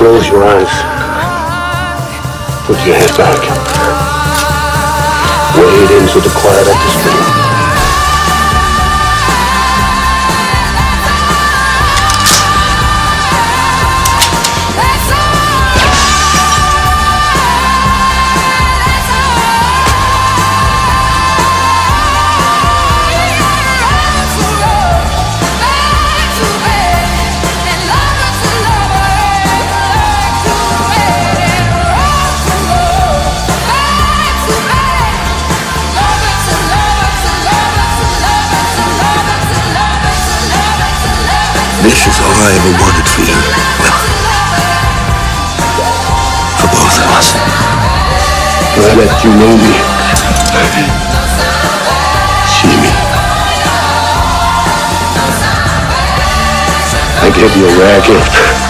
Close your eyes. Put your head back. Wade into the quiet of the stream. This is all I ever wanted for you. Well, for both of us. Now that you know me, see me, I give you a rare gift.